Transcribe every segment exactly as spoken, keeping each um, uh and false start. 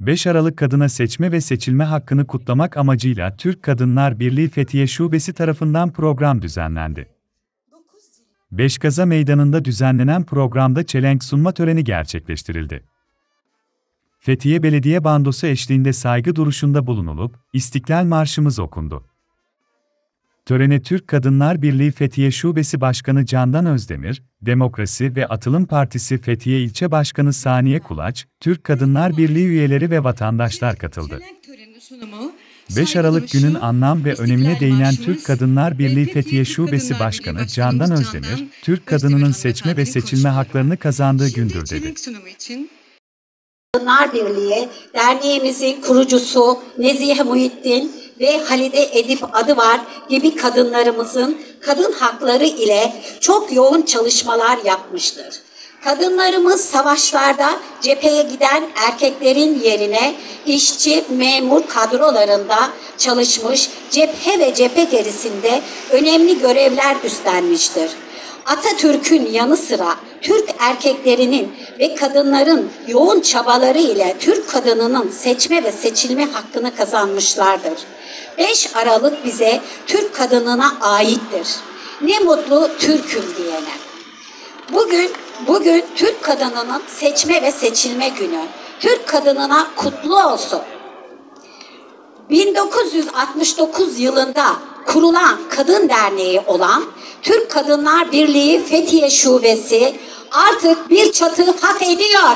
beş Aralık Kadına Seçme ve Seçilme Hakkını kutlamak amacıyla Türk Kadınlar Birliği Fethiye Şubesi tarafından program düzenlendi. Beşgaza Meydanı'nda düzenlenen programda çelenk sunma töreni gerçekleştirildi. Fethiye Belediye Bandosu eşliğinde saygı duruşunda bulunulup, İstiklal Marşımız okundu. Törene Türk Kadınlar Birliği Fethiye Şubesi Başkanı Candan Özdemir, Demokrasi ve Atılım Partisi Fethiye İlçe Başkanı Saniye Kulaç, Türk Kadınlar Birliği üyeleri ve vatandaşlar katıldı. beş Aralık günün anlam ve önemine değinen Türk Kadınlar Birliği Fethiye Şubesi Başkanı Candan Özdemir, Türk kadınının seçme ve seçilme haklarını kazandığı gündür dedi. Kadınlar Birliği, derneğimizin kurucusu Nezihe Muhittin ve Halide Edip Adıvar gibi kadınlarımızın kadın hakları ile çok yoğun çalışmalar yapmıştır. Kadınlarımız savaşlarda cepheye giden erkeklerin yerine işçi, memur kadrolarında çalışmış, cephe ve cephe gerisinde önemli görevler üstlenmiştir. Atatürk'ün yanı sıra Türk erkeklerinin ve kadınların yoğun çabaları ile Türk kadınının seçme ve seçilme hakkını kazanmışlardır. beş Aralık bize Türk kadınına aittir. Ne mutlu Türk'üm diyene. Bugün, bugün Türk kadınının seçme ve seçilme günü. Türk kadınına kutlu olsun. bin dokuz yüz altmış dokuz yılında kurulan kadın derneği olan Türk Kadınlar Birliği Fethiye Şubesi artık bir çatı hak ediyor.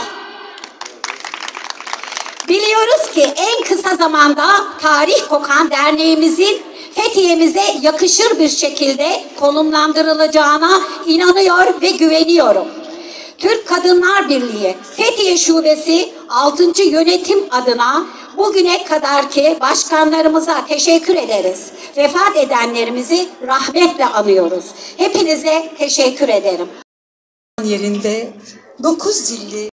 Biliyoruz ki en kısa zamanda tarih kokan derneğimizin Fethiye'mize yakışır bir şekilde konumlandırılacağına inanıyor ve güveniyorum. Türk Kadınlar Birliği Fethiye Şubesi altıncı yönetim adına bugüne kadarki başkanlarımıza teşekkür ederiz. Vefat edenlerimizi rahmetle anıyoruz. Hepinize teşekkür ederim. Yerinde dokuz dilli